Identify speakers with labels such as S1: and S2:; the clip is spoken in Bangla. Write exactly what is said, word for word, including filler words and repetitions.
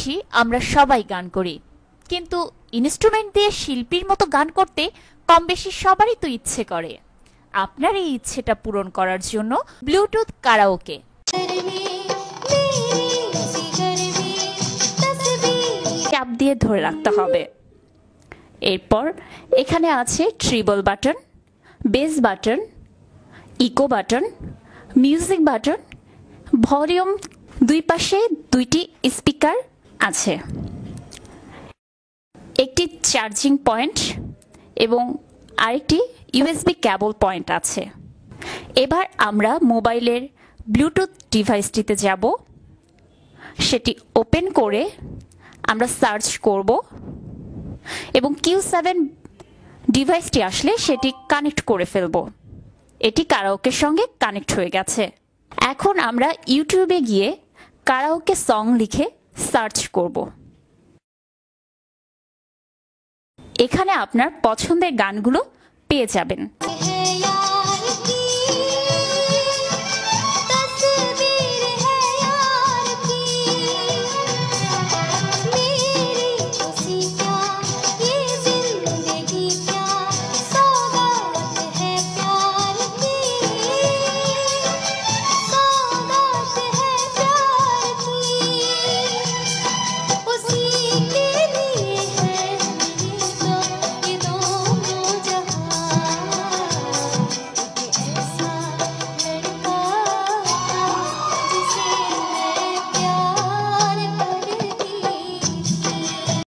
S1: বেশি আমরা সবাই গান করি, কিন্তু ইনস্ট্রুমেন্ট দিয়ে শিল্পীর মতো গান করতে কম বেশি সবারই তো ইচ্ছে করে। আপনার এই ইচ্ছেটা পূরণ করার জন্য ব্লুটুথ কারাওকে চাপ দিয়ে ধরে রাখতে হবে। এরপর এখানে আছে treble button, bass button, echo button, music button, volume, দুই পাশে দুইটি স্পিকার আছে, একটি চার্জিং পয়েন্ট এবং আরেকটি ইউএসবি কেবল পয়েন্ট আছে। এবার আমরা মোবাইলের ব্লুটুথ ডিভাইসটিতে যাব, সেটি ওপেন করে আমরা সার্চ করব এবং কিউ সেভেন ডিভাইসটি আসলে সেটি কানেক্ট করে ফেলব। এটি কারাওকের সঙ্গে কানেক্ট হয়ে গেছে। এখন আমরা ইউটিউবে গিয়ে কারাওকে সং লিখে সার্চ করব। এখানে আপনার পছন্দের গানগুলো পেয়ে যাবেন।